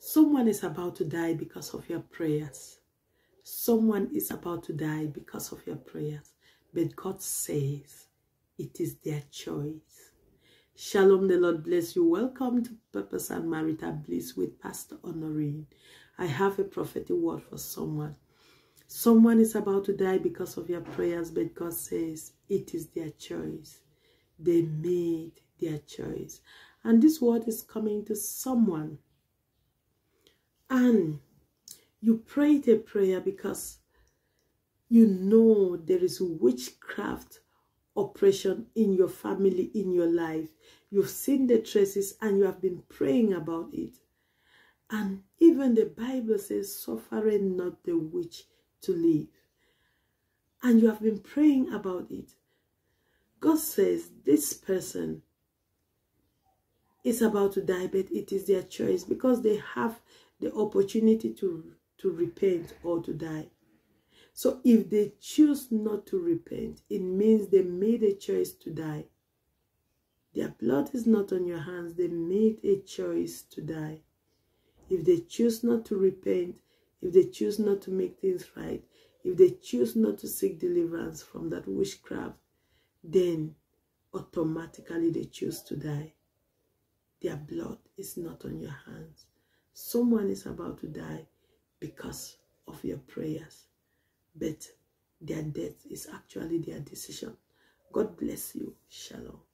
Someone is about to die because of your prayers. Someone is about to die because of your prayers. But God says it is their choice. Shalom, the Lord bless you. Welcome to Purpose and Marital Bliss with Pastor Honorine. I have a prophetic word for someone. Someone is about to die because of your prayers, but God says it is their choice. They made their choice. And this word is coming to someone. And you prayed a prayer because you know there is witchcraft oppression in your family, in your life. You've seen the traces and you have been praying about it. And even the Bible says, suffering not the witch to live. And you have been praying about it. God says this person is about to die, but it is their choice because they have the opportunity to repent or to die. So if they choose not to repent, it means they made a choice to die. Their blood is not on your hands. They made a choice to die. If they choose not to repent, if they choose not to make things right, if they choose not to seek deliverance from that witchcraft, then automatically they choose to die. Their blood is not on your hands. Someone is about to die because of your prayers. But their death is actually their decision. God bless you. Shalom.